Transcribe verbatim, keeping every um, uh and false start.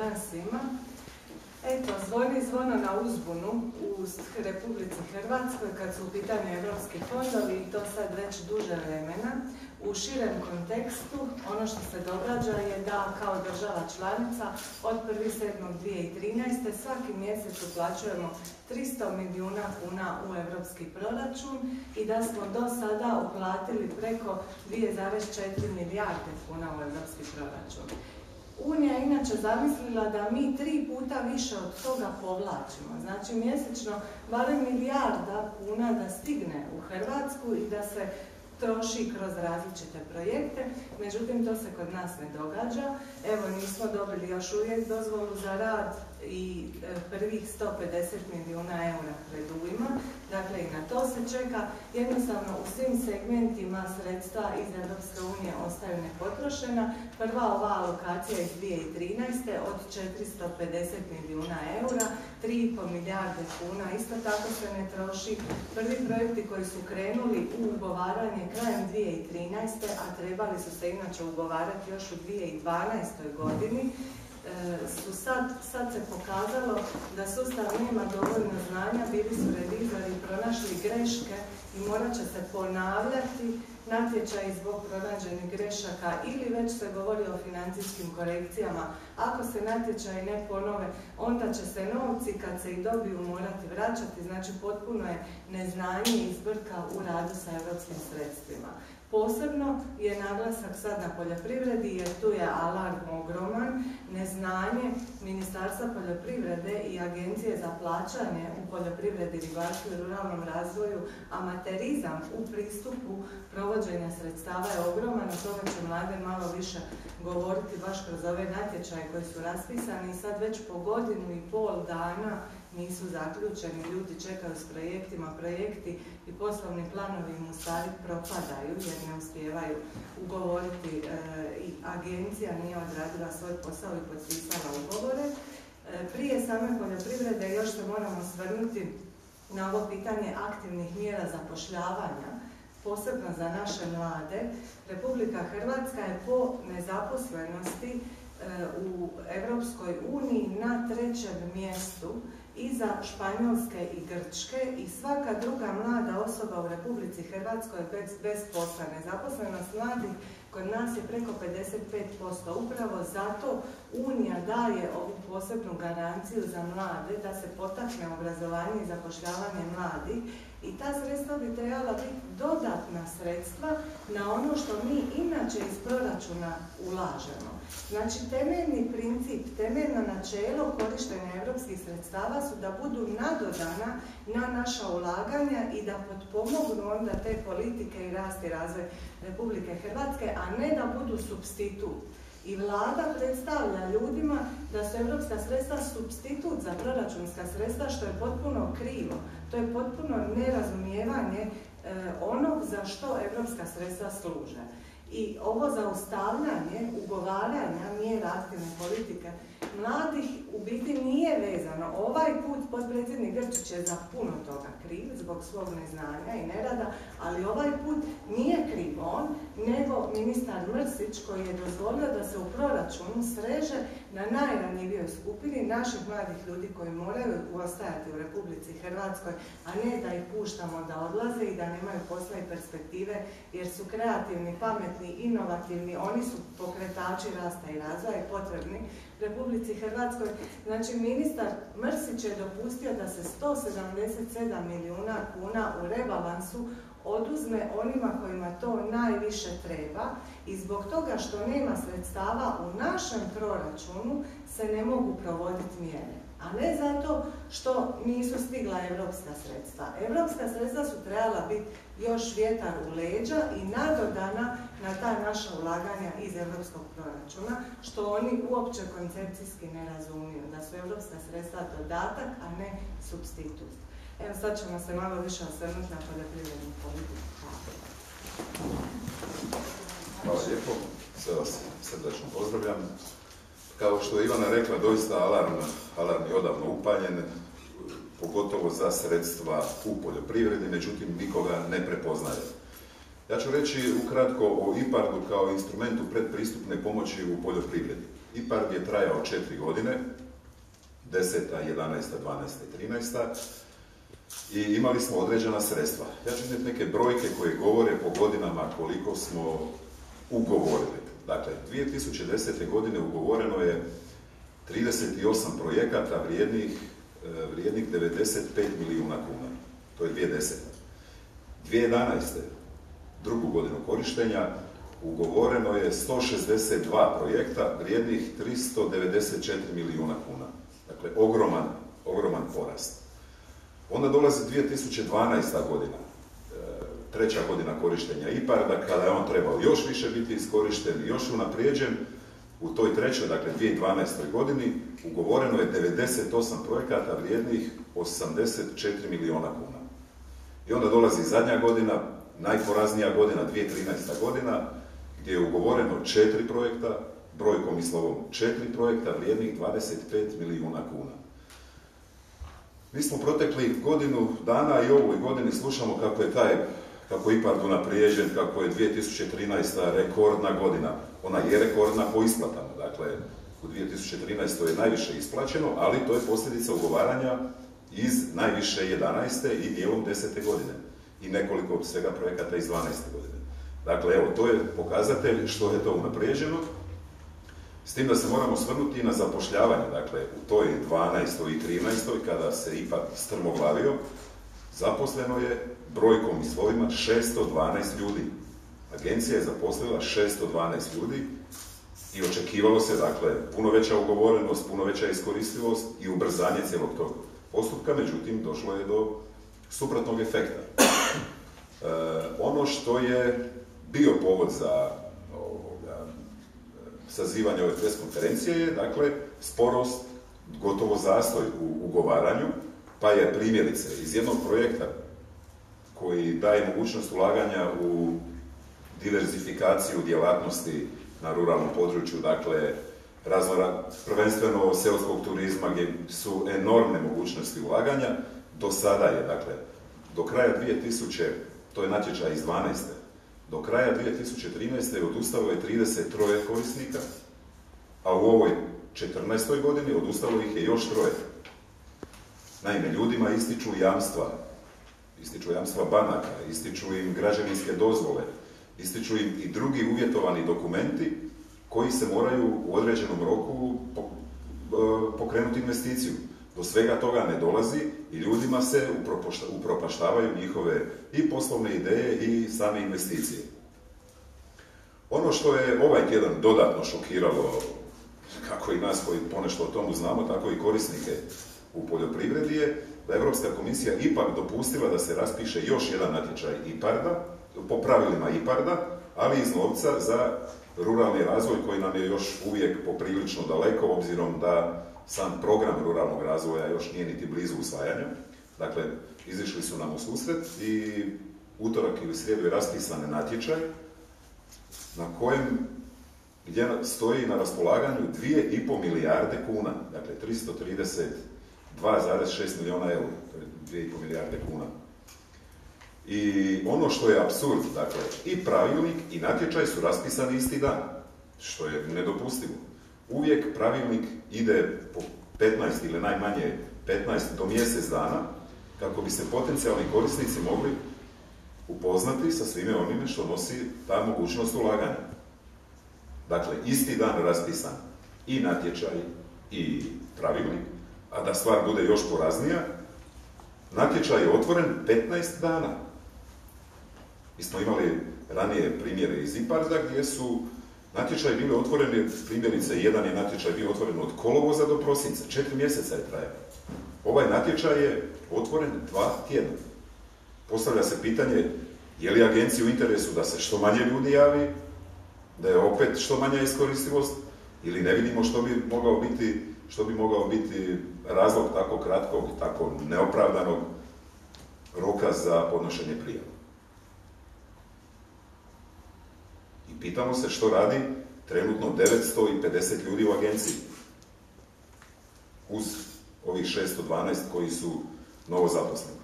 dan svima. Eto, zvoni zvono na uzbunu u Republici Hrvatskoj kad su u pitanju evropski fondovi i to sad već duže vremena. U širem kontekstu ono što se događa je da kao država članica od prvog sedmog dvije tisuće trinaeste. svaki mjesec uplaćujemo tristo milijuna kuna u evropski proračun i da smo do sada uplatili preko dvije zarez četiri milijarde kuna u evropski proračun. Unija je inače zamislila da mi tri puta više od toga povlačimo. Znači mjesečno barem milijarda kuna da stigne u Hrvatsku i da se troši kroz različite projekte, međutim to se kod nas ne događa. Evo, nismo dobili još uvijek dozvolu za rad i prvih sto pedeset milijuna eura predujma, dakle i na to se čeka. Jednostavno u svim segmentima sredstva iz Europske unije ostaju nepotrošena. Prva ova alokacija iz dvije tisuće trinaeste. od četiristo pedeset milijuna eura, tri i pol milijarde kuna, isto tako se ne troši. Prvi projekti koji su krenuli u ugovaranje krajem dvije tisuće trinaeste. a trebali su se inače ugovarati još u dvije tisuće dvanaestoj. godini, su sad, sad se pokazalo da sustav nema dovoljno znanja, bili su revizori pronašli greške i morat će se ponavljati natječaj zbog pronađenih grešaka ili već se govori o financijskim korekcijama. Ako se natječaji ne ponove, onda će se novci kad se i dobiju morati vraćati, znači potpuno je neznanje i zbrka u radu sa europskim sredstvima. Posebno je naglasak sad na poljoprivredi jer tu je alarm ogroman, neznanje Ministarstva poljoprivrede i Agencije za plaćanje u poljoprivredi, ribarstvu i ruralnom razvoju, amaterizam u pristupu provođenja sredstava je ogroman, o tome će mlade malo više govoriti baš kroz ove natječaje koji su raspisani i sad već po godinu i pol dana nisu zaključeni, ljudi čekaju s projektima, projekti i poslovni planovi im u stvari propadaju jer ne uspijevaju ugovoriti e, i agencija nije odradila svoj posao i potpisala ugovore. E, prije same poljoprivrede još se moramo svrnuti na ovo pitanje aktivnih mjera zapošljavanja, posebno za naše mlade. Republika Hrvatska je po nezaposlenosti e, u Europskoj uniji na trećem mjestu iza Španjolske i Grčke i svaka druga mlada osoba u Republici Hrvatskoj bez, bez posla. Nezaposlenost mladih kod nas je preko pedeset pet posto. Upravo zato Unija daje ovu posebnu garanciju za mlade da se potakne obrazovanje i zapošljavanje mladih i ta sredstva bi trebala biti dodatna sredstva na ono što mi inače iz proračuna ulažemo. Znači, temeljni princip, temeljno načelo korištenja europskih sredstava su da budu nadodana na naša ulaganja i da potpomognu onda te politike i rast i razvoj Republike Hrvatske, a ne da budu supstitut. I vlada predstavlja ljudima da su europska sredstva supstitut za proračunska sredstva, što je potpuno krivo. To je potpuno nerazumijevanje e, onog za što europska sredstva služe. I ovo zaustavljanje ugovaranja mjera aktivne politike mladih u biti nije vezano. Ovaj put potpredsjednik Grčić je za puno toga kriv zbog svog neznanja i nerada, ali ovaj put nije kriv on, nego ministar Mrsić koji je dozvolio da se u proračunu sreže na najranjivijoj skupini naših mladih ljudi koji moraju ostajati u Republici Hrvatskoj, a ne da ih puštamo da odlaze i da nemaju posla i perspektive jer su kreativni, pametni, inovativni, oni su pokretači rasta i razvoja i potrebni Republici Hrvatskoj. Znači, ministar Mrsić je dopustio da se sto sedamdeset sedam milijuna kuna u rebalansu oduzme onima kojima to najviše treba i zbog toga što nema sredstava u našem proračunu se ne mogu provoditi mjere. A ne zato što nisu stigla evropska sredstva. Evropska sredstva su trebala biti još vjetar u leđa i nadodana na ta naša ulaganja iz evropskog proračuna, što oni uopće koncepcijski ne razumiju, da su evropska sredstva dodatak, a ne supstitut. Evo sad ćemo se malo više osvrnuti na poljoprivrednu politiku. Hvala lijepo, sve vas srdačno pozdravljam. Kao što je Ivana rekla, doista alarm, alarm je odavno upaljen, pogotovo za sredstva u poljoprivredi, međutim nikoga ne prepoznaje. Ja ću reći ukratko o IPARD-u kao instrumentu predpristupne pomoći u poljoprivredi. IPARD je trajao četiri godine, deseta, jedanaesta, dvanaesta i trinaesta i imali smo određena sredstva. Ja ću iznijeti neke brojke koje govore po godinama koliko smo ugovorili. Dakle, dvije tisuće desete. godine ugovoreno je trideset osam projekata vrijednih, vrijednih devedeset pet milijuna kuna. To je dvije tisuće desete. dvije tisuće jedanaeste. drugu godinu korištenja, ugovoreno je sto šezdeset dva projekta vrijednih tristo devedeset četiri milijuna kuna. Dakle, ogroman, ogroman porast. Onda dolazi dvije tisuće dvanaesta. godina, treća godina korištenja IPARD-a, kada je on trebao još više biti iskorišten, još unaprijeđen. U toj trećoj, dakle dvije tisuće dvanaestoj. godini, ugovoreno je devedeset osam projekata vrijednih osamdeset četiri milijuna kuna. I onda dolazi zadnja godina, najporaznija godina, dvije tisuće trinaesta. godina, gdje je ugovoreno četiri projekta, brojkom i slovom četiri projekta vrijednih dvadeset pet milijuna kuna. Mi smo protekli godinu dana i ovoj godini slušamo kako je taj, kako je IPARD unaprijeđen, kako je dvije tisuće trinaesta. rekordna godina. Ona je rekordna po isplatama. Dakle, u dvije tisuće trinaestoj. je najviše isplaćeno, ali to je posljedica ugovaranja iz najviše jedanaeste. i dijelom desete godine. I nekoliko svega projekata iz dvanaeste. godine. Dakle, evo, to je pokazatelj što je to unaprijeđeno. S tim da se moramo svrnuti na zapošljavanje. Dakle, u toj dvanaestoj i trinaestoj. kada se IPARD strmoglavio, zaposleno je brojkom i slovima šesto dvanaest ljudi. Agencija je zaposlila šesto dvanaest ljudi i očekivalo se, dakle, puno veća ugovorenost, puno veća iskoristivost i ubrzanje cijelog tog postupka, međutim, došlo je do suprotnog efekta. E, ono što je bio povod za ovoga, sazivanje ove pres konferencije je, dakle, sporost, gotovo zastoj u ugovaranju, pa je primjerice iz jednog projekta koji daje mogućnost ulaganja u diverzifikaciju djelatnosti na ruralnom području, dakle, razvora, prvenstveno seoskog turizma, gdje su enormne mogućnosti ulaganja. Do sada je, dakle, do kraja dvije tisuće, to je natječaj iz dvanaeste. do kraja dvije tisuće trinaeste. je odustalo je trideset tri korisnika, a u ovoj četrnaestoj. godini odustalo ih je još troje. Naime, ljudima ističu jamstva, ističu jamstva banaka, ističu im građevinske dozvole, ističu im i drugi uvjetovani dokumenti koji se moraju u određenom roku pokrenuti investiciju. Do svega toga ne dolazi i ljudima se upropaštavaju njihove i poslovne ideje i same investicije. Ono što je ovaj tjedan dodatno šokiralo, kako i nas koji ponešto o tomu znamo, tako i korisnike u poljoprivredi, je da je Europska komisija ipak dopustila da se raspiše još jedan natječaj IPARD-a, po pravilima IPARD-a, ali iz novca za ruralni razvoj koji nam je još uvijek poprilično daleko, obzirom da sam program ruralnog razvoja još nije niti blizu usvajanja. Dakle, izišli su nam u susret i utorak ili srijedu je raspisan natječaj na kojem gdje stoji na raspolaganju dvije i pol milijarde kuna, dakle tristo trideset dva zarez šest milijuna eura, to je dvije i pol milijarde kuna. I ono što je apsurd, dakle, i pravilnik i natječaj su raspisani isti dan, što je nedopustivo. Uvijek pravilnik ide po petnaest ili najmanje petnaest do mjesec dana, kako bi se potencijalni korisnici mogli upoznati sa svime onime što nosi ta mogućnost ulaganja. Dakle, isti dan raspisan i natječaj i pravilnik, a da stvar bude još poraznija, natječaj je otvoren petnaest dana. Mi smo imali ranije primjere iz IPARD-a gdje su natječaji bili otvoreni, primjerice jedan je natječaj bio otvoren od kolovoza do prosinca, četiri mjeseca je trajao. Ovaj natječaj je otvoren dva tjedna. Postavlja se pitanje, je li agenciji u interesu da se što manje ljudi javi, da je opet što manja iskoristivost, ili ne vidimo što bi mogao biti, što bi mogao biti razlog tako kratkog i tako neopravdanog roka za podnošenje prijava. I pitamo se što radi trenutno devetsto pedeset ljudi u agenciji, uz ovih šesto dvanaest koji su novo zaposleni.